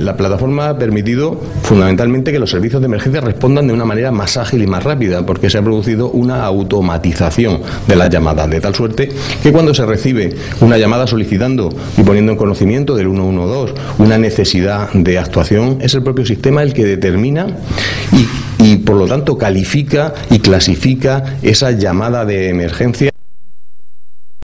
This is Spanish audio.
la plataforma ha permitido fundamentalmente que los servicios de emergencia respondan de una manera más ágil y más rápida, porque se ha producido una automatización de las llamadas, de tal suerte que cuando se recibe una llamada solicitando y poniendo en conocimiento del 112 una necesidad de actuación, es el propio sistema el que determina y por lo tanto califica y clasifica esa llamada de emergencia.